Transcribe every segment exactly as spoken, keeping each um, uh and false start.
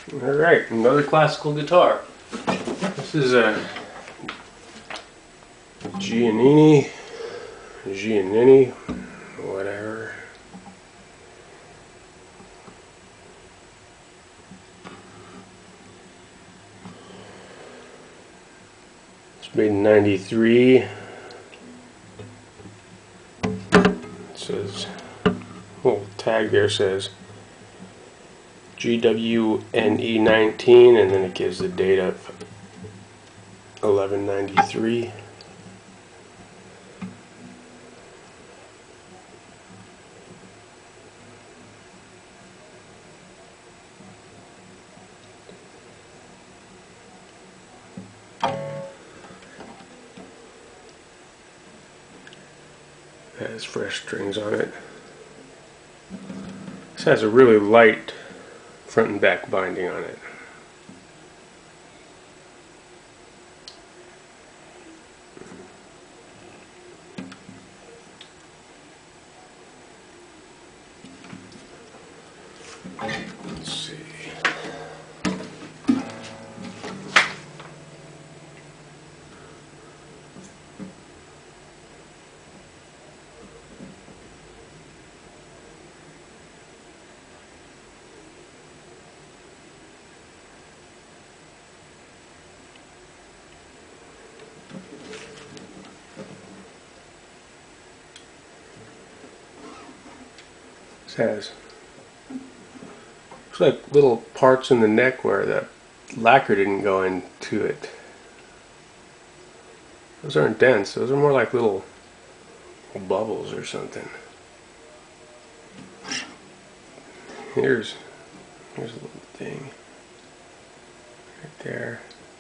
Alright, another classical guitar. This is a Giannini, Giannini, whatever. It's made in ninety-three. It says, little tag there says G W N E nineteen, and then it gives the date of eleven ninety-three. It has fresh strings on it. This has a really light front and back binding on it. Let's see. This has looks like little parts in the neck where the lacquer didn't go into it. Those aren't dents, those are more like little, little bubbles or something. Here's here's a little thing right there.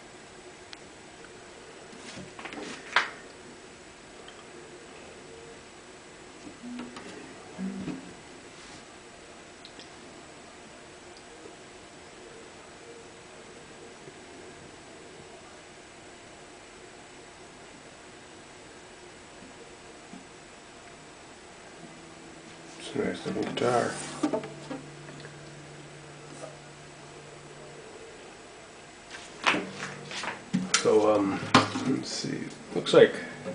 It's a nice little guitar. So um, let's see. Looks like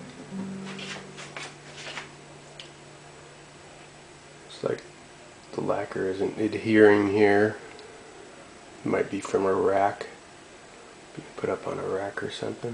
looks like the lacquer isn't adhering here. It might be from a rack. You can put up on a rack or something.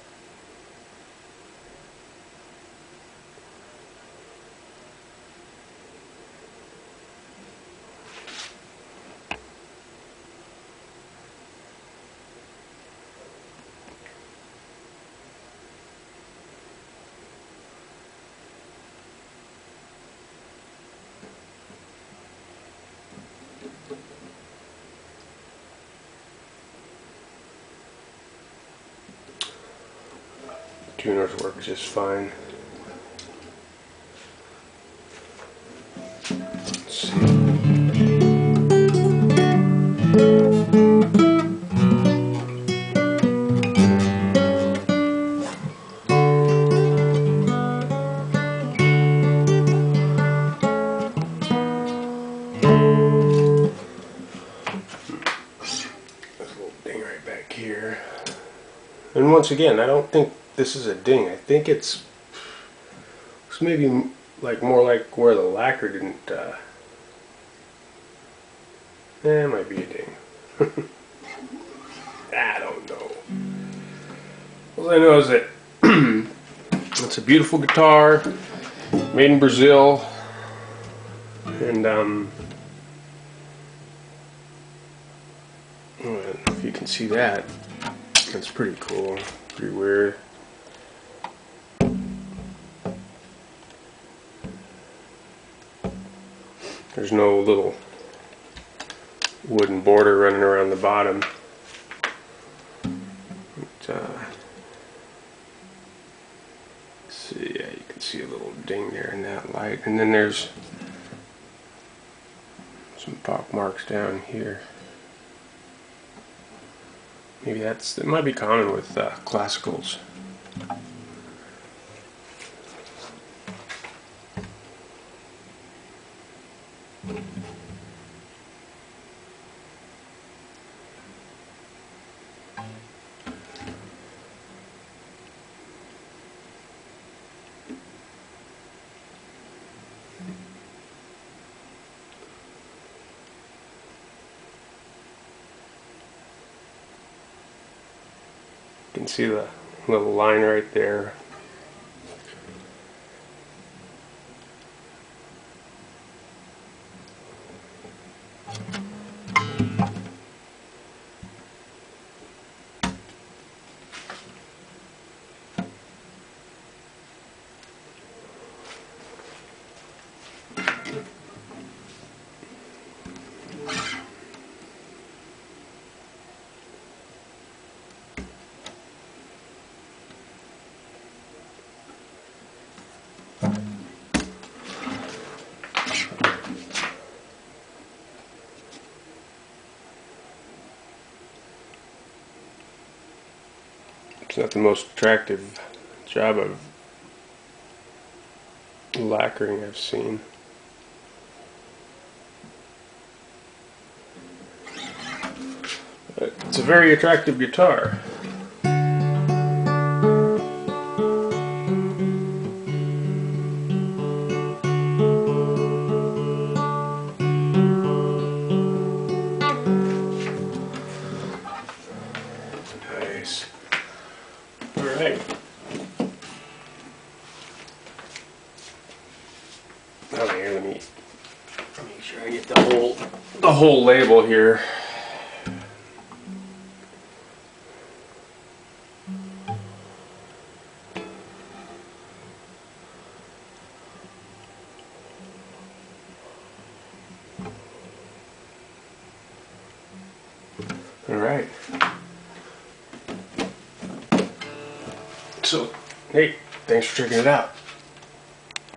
Tuners work just fine. Let's see. There's a little ding right back here. And once again, I don't think this is a ding. I think it's, it's maybe like more like where the lacquer didn't. Uh, eh, it might be a ding. I don't know. All I know is that it's a beautiful guitar, made in Brazil, and um, I don't know if you can see that. That's pretty cool. Pretty weird. There's no little wooden border running around the bottom. But, uh, let's see, yeah, you can see a little ding there in that light. And then there's some pock marks down here. Maybe that's, it might be common with uh, classicals. You can see the little line right there. It's not the most attractive job of lacquering I've seen. But it's a very attractive guitar. Nice. Alright. Oh, here, let me make sure I get the whole the whole label here. Alright. So, hey, thanks for checking it out.